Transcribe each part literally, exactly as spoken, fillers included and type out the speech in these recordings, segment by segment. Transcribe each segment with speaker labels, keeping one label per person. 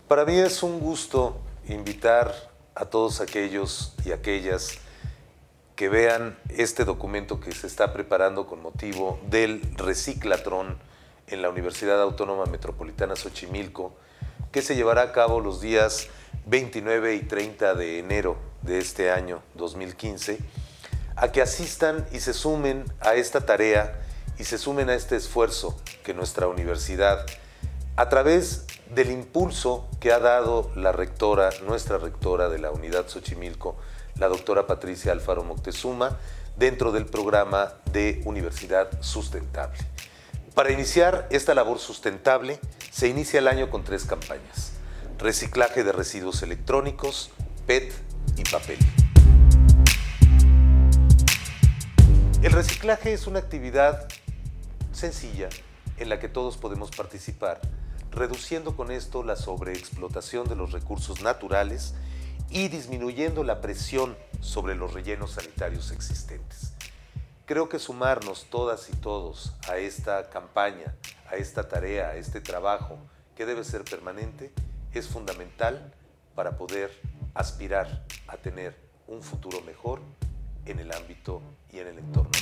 Speaker 1: Para mí es un gusto invitar a todos aquellos y aquellas que vean este documento que se está preparando con motivo del Reciclatrón en la Universidad Autónoma Metropolitana Xochimilco, que se llevará a cabo los días veintinueve y treinta de enero de este año dos mil quince, a que asistan y se sumen a esta tarea y se sumen a este esfuerzo que nuestra universidad, a través del impulso que ha dado la rectora, nuestra rectora de la Unidad Xochimilco, la doctora Patricia Alfaro Moctezuma, dentro del programa de Universidad Sustentable. Para iniciar esta labor sustentable, se inicia el año con tres campañas: reciclaje de residuos electrónicos, P E T y papel. El reciclaje es una actividad sencilla en la que todos podemos participar, reduciendo con esto la sobreexplotación de los recursos naturales y disminuyendo la presión sobre los rellenos sanitarios existentes. Creo que sumarnos todas y todos a esta campaña, a esta tarea, a este trabajo que debe ser permanente, es fundamental para poder aspirar a tener un futuro mejor en el ámbito y en el entorno.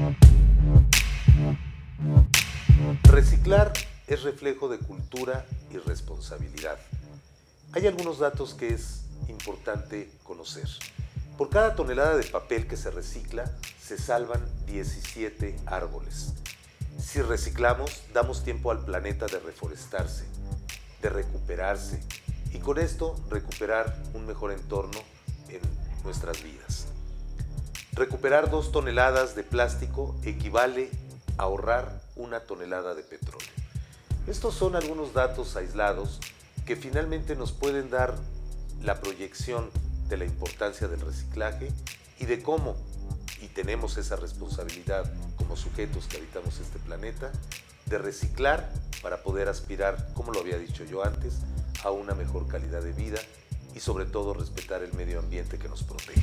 Speaker 1: Reciclar es reflejo de cultura y responsabilidad. Hay algunos datos que es importante conocer. Por cada tonelada de papel que se recicla, se salvan diecisiete árboles. Si reciclamos, damos tiempo al planeta de reforestarse, de recuperarse, y con esto recuperar un mejor entorno en nuestras vidas. Recuperar dos toneladas de plástico equivale a ahorrar una tonelada de petróleo. Estos son algunos datos aislados que finalmente nos pueden dar la proyección de la importancia del reciclaje y de cómo, y tenemos esa responsabilidad como sujetos que habitamos este planeta, de reciclar para poder aspirar, como lo había dicho yo antes, a una mejor calidad de vida y sobre todo respetar el medio ambiente que nos protege.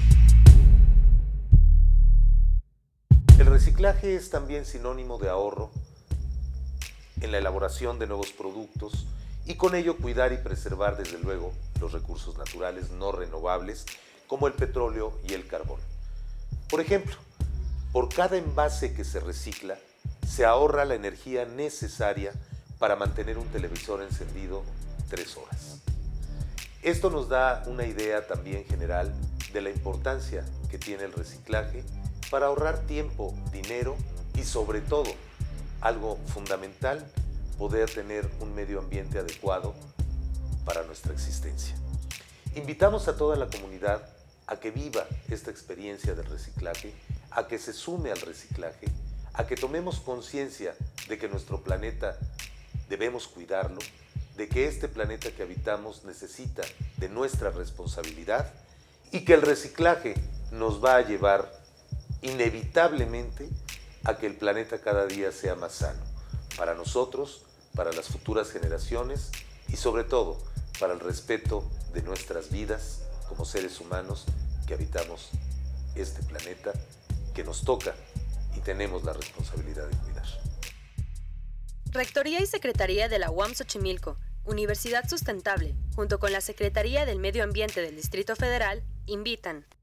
Speaker 1: El reciclaje es también sinónimo de ahorro en la elaboración de nuevos productos y con ello cuidar y preservar desde luego los recursos naturales no renovables como el petróleo y el carbón. Por ejemplo, por cada envase que se recicla, se ahorra la energía necesaria para mantener un televisor encendido tres horas. Esto nos da una idea también general de la importancia que tiene el reciclaje para ahorrar tiempo, dinero y sobre todo, algo fundamental, poder tener un medio ambiente adecuado para nuestra existencia. Invitamos a toda la comunidad a que viva esta experiencia del reciclaje, a que se sume al reciclaje, a que tomemos conciencia de que nuestro planeta debemos cuidarlo, de que este planeta que habitamos necesita de nuestra responsabilidad y que el reciclaje nos va a llevar inevitablemente a que el planeta cada día sea más sano, para nosotros, para las futuras generaciones y sobre todo para el respeto de nuestras vidas como seres humanos que habitamos este planeta que nos toca y tenemos la responsabilidad de cuidar.
Speaker 2: Rectoría y Secretaría de la U A M Xochimilco, Universidad Sustentable, junto con la Secretaría del Medio Ambiente del Distrito Federal, invitan